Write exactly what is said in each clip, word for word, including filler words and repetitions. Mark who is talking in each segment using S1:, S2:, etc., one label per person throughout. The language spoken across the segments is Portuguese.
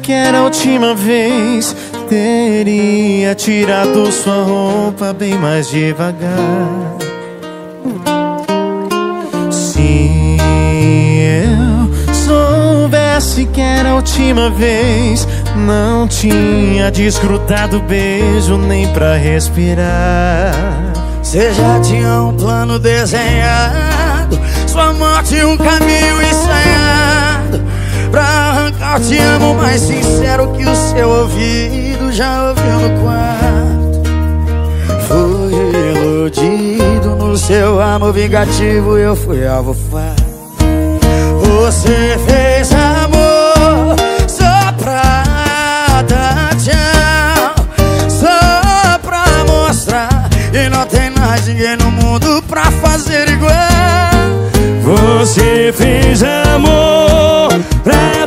S1: que era a última vez, teria tirado sua roupa bem mais devagar. Se eu soubesse que era a última vez, não tinha desgrudado o beijo nem pra respirar.
S2: Cê já tinha um plano desenhado, sua morte um caminho ensaiado, pra arrancar o te amo mais sincero que o seu ouvido já ouviu no quarto. Fui iludido no seu amor vingativo, eu fui alvo fácil. Você fez amor só pra dar tchau, só pra mostrar, e não tem mais ninguém no mundo pra fazer igual.
S3: Você fez amor pra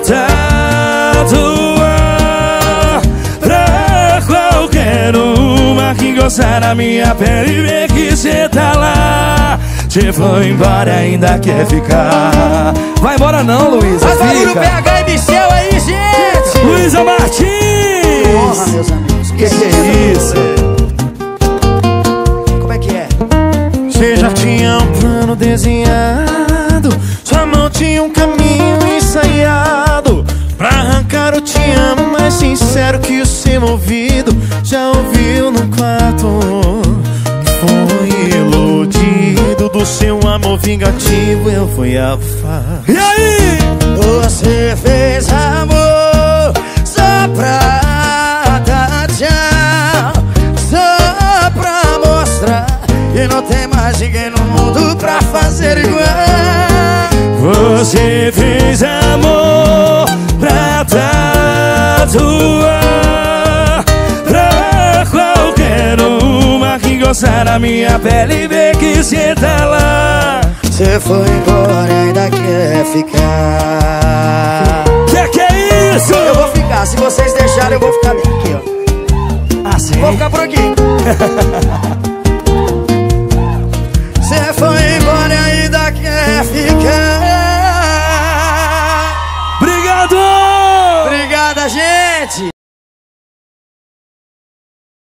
S3: tatuar, pra qualquer uma que gostar da minha pele e ver que cê tá lá. Cê foi embora, ainda quer ficar. Vai embora não, Luísa,
S2: faz barulho
S3: fica.
S2: P H M C L aí, gente!
S3: Luísa Martins!
S2: Porra, meus amigos,
S3: que que é isso?
S2: Como é que é?
S1: Você já tinha um plano desenhado, sua mão tinha um caminho ensaiado, pra arrancar o te amo mais sincero que o seu ouvido já ouviu no quarto. Fui iludido do seu amor vingativo, eu fui alfa.
S3: E aí?
S2: Você fez amor só pra dar tchau, só pra mostrar, e não tem mais ninguém no mundo pra fazer igual.
S3: Você fez amor pra tatuar, pra qualquer uma que gostar da minha pele e ver que cê tá lá.
S2: Cê foi embora e ainda quer ficar.
S3: Que que é isso?
S2: Eu vou ficar, se vocês deixarem eu vou ficar bem aqui, ó.
S3: Assim?
S2: Vou ficar por aqui. Cê foi embora e ainda quer ficar.